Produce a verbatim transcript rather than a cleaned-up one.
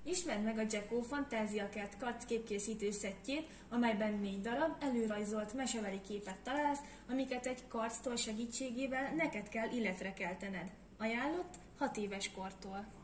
Ismerd meg a Jacko Fantáziakert karc képkészítő szettjét, amelyben négy darab előrajzolt mesebeli képet találsz, amiket egy karctól segítségével neked kell illetre keltened. Ajánlott hat éves kortól.